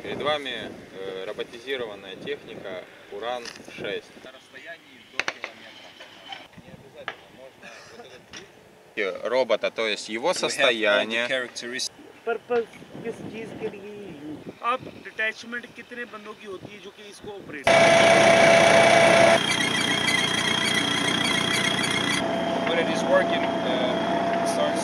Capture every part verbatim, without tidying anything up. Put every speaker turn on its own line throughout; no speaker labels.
Перед вами э, роботизированная техника Уран шесть. На расстоянии до километра. Не обязательно, можно вот этот вид робота, то есть его состояние.
Purpose किस चीज के लिए आप डिटैचमेंट कितने बंदों की होती है जो कि इसको operate
When it is working, uh, it starts.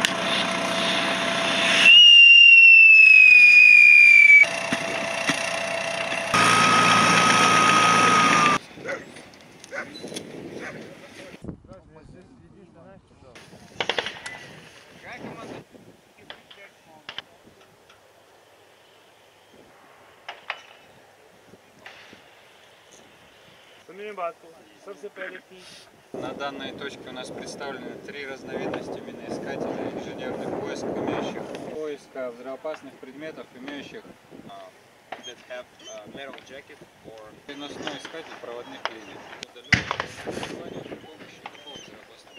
सबसे पहले थी
На данной точке у нас представлены три разновидности миноискателей инженерных поиск, имеющих поиска взрывоопасных предметов, имеющих that have a metal jacket or переносной искатель проводных линий. Удаленное при помощи любого взрывоопасного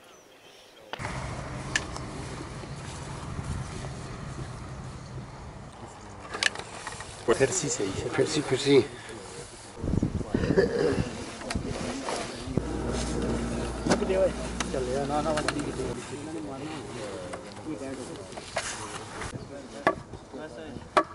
предмета.
Persi sei, persi persi. चल यार ना ना बंदी की तो